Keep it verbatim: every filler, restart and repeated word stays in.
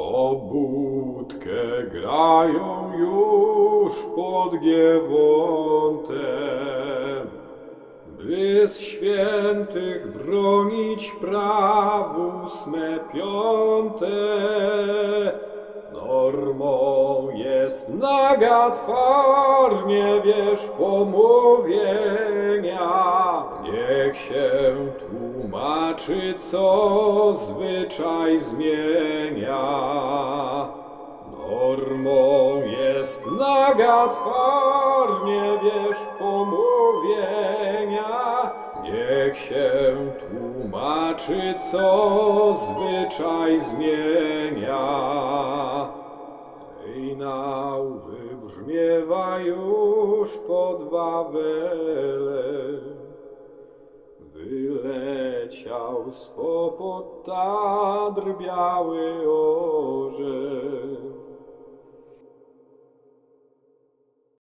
Pobudkę grają już pod Giewontem, by z świętych bronić prawu sme piąte. Normą jest naga twar, nie wierz w pomówienia. Niech się tłumaczy, co zwyczaj zmienia. Normą jest naga twar, nie wierz w pomówienia. Niech się tłumaczy, co zwyczaj zmienia. Hejnał wybrzmiewa już pod Wawelem. Wyleciał z popod Tatr biały orzeł.